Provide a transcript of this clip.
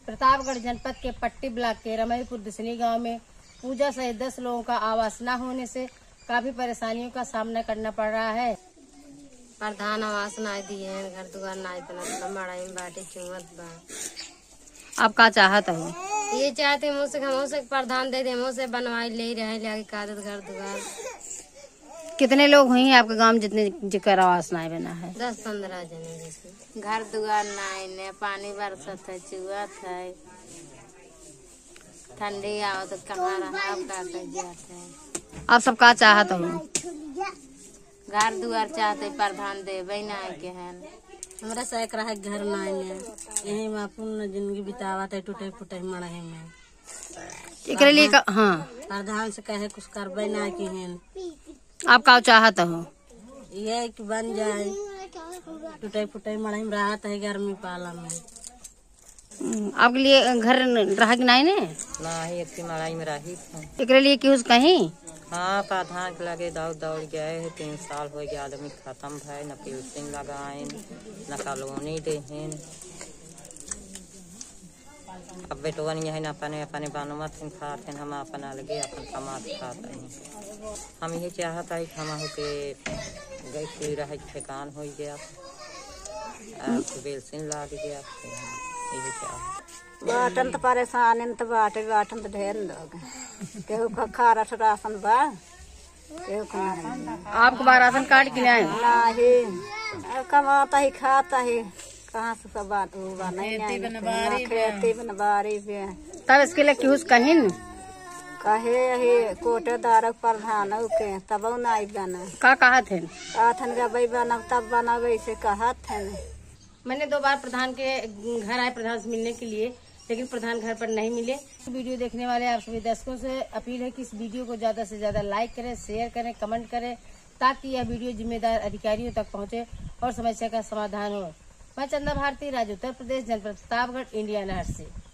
प्रतापगढ़ जनपद के पट्टी ब्लॉक के रमईपुर दसनी गांव में पूजा सहित 10 लोगों का आवास न होने से काफी परेशानियों का सामना करना पड़ रहा है। प्रधान आवास ना दिए हैं, घर दुआर ना इतना मड़ाई बाटे चुमत बा। आप का चाहत हो? ये चाहते हमसे प्रधान दे दे, हमसे बनवाई ले रहे ले कागज घर दुआर। कितने लोग हुई आपके गांव में जितने जिक्र आवास ना बना है? 10-15 जने जैसे। घर दुआर ना पानी बरसत है, चुआत है, ठंडी आओ तो कहाँ रहा जाते है। आप सब का चाहत हो? घर दुआर चाहते प्रधान दे ना के हैं। हमरा से एक रहा घर ना यही में अपन जिंदगी बितावत है, टूटे फूटे मड़े में। एकरे लिए हाँ प्रधान से कहे कुछ करबे ना की हैं। आप का चाहत हो? ये कि बन जाए, टूटे फूटे मड़े में राहत है गर्मी पाला में। आपके लिए घर रहा कि नहीं ने? नहीं, इतनी मड़ाई में रही एकरे लिए क्यों कहीं? हाँ, प्रधान के लगे दौड़ गए है। 3 साल हो गया, आदमी खत्म है, न पेंशन लगाए न कॉलोनी दे। अब बेटवन यही न अपने बनमत खाते, हम अपन अलगे अपन कमात खाते हैं। हम यही चाहता है कि हम के गई रहे ठेकान हो गया, पेंशन लग गया। यही चाह बाटन तो परेशान तो बाटन तो ढेर लोग केहू का खारा राशन बा, केहू का आपको बार राशन कार्ड के लिए आए? नहीं, कमाता ही खाता ही, कहाँ से सब बात हुआ नहीं खेती बनबारी पे। तब इसके लिए क्यों कहीं कहे कोटेदार प्रधान के तब नहीं बना का कहा थे? गई बना तब बनावे से कहा थे। मैंने 2 बार प्रधान के घर आए प्रधान से मिलने के लिए, लेकिन प्रधान घर पर नहीं मिले। वीडियो देखने वाले आप सभी दर्शकों से अपील है कि इस वीडियो को ज्यादा से ज्यादा लाइक करें, शेयर करें, कमेंट करें, ताकि यह वीडियो जिम्मेदार अधिकारियों तक पहुंचे और समस्या का समाधान हो। मैं चंदा भारती, राज्य उत्तर प्रदेश, जनपद प्रतापगढ़, इंडिया नहर से।